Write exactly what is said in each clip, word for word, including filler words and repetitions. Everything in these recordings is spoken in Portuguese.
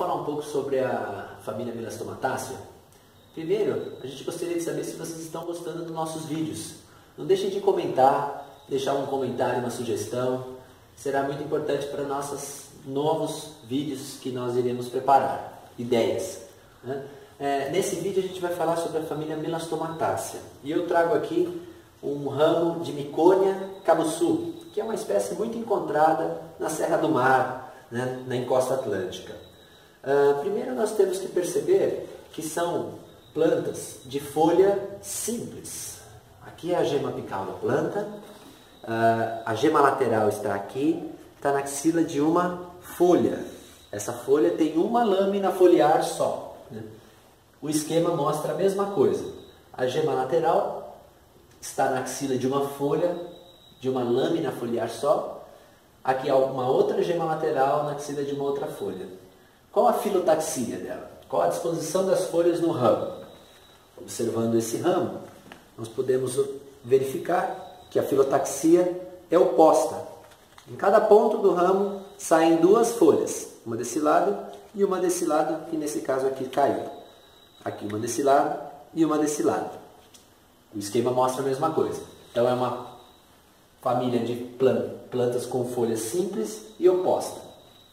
falar um pouco sobre a família Melastomatácea? Primeiro, a gente gostaria de saber se vocês estão gostando dos nossos vídeos. Não deixem de comentar, deixar um comentário, uma sugestão. Será muito importante para nossos novos vídeos que nós iremos preparar, ideias. Né? É, nesse vídeo a gente vai falar sobre a família Melastomatácea. E eu trago aqui um ramo de Miconia cabuçu, que é uma espécie muito encontrada na Serra do Mar, né, na encosta atlântica. Uh, primeiro nós temos que perceber que são plantas de folha simples. Aqui é a gema apical da planta, uh, a gema lateral está aqui, está na axila de uma folha. Essa folha tem uma lâmina foliar só. Né? O esquema mostra a mesma coisa. A gema lateral está na axila de uma folha, de uma lâmina foliar só. Aqui há uma outra gema lateral na axila de uma outra folha. Qual a filotaxia dela? Qual a disposição das folhas no ramo? Observando esse ramo, nós podemos verificar que a filotaxia é oposta. Em cada ponto do ramo saem duas folhas, uma desse lado e uma desse lado, que nesse caso aqui caiu. Aqui uma desse lado e uma desse lado. O esquema mostra a mesma coisa. Então é uma família de plantas com folhas simples e oposta.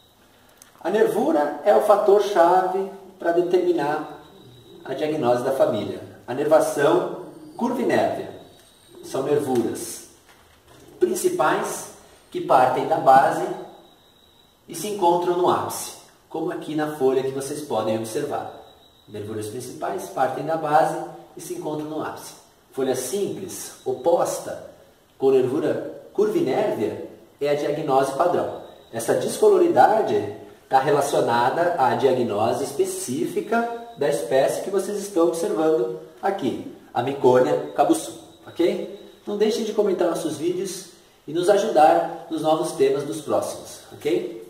A nervura é o fator-chave para determinar a diagnose da família. A nervação curvinérvia são nervuras principais que partem da base e se encontram no ápice, como aqui na folha que vocês podem observar. Nervuras principais partem da base e se encontram no ápice. Folha simples, oposta, com nervura curvinérvia, é a diagnose padrão. Essa descoloridade está relacionada à diagnose específica da espécie que vocês estão observando aqui, a Miconia cabuçu, ok? Não deixem de comentar nossos vídeos e nos ajudar nos novos temas dos próximos, ok?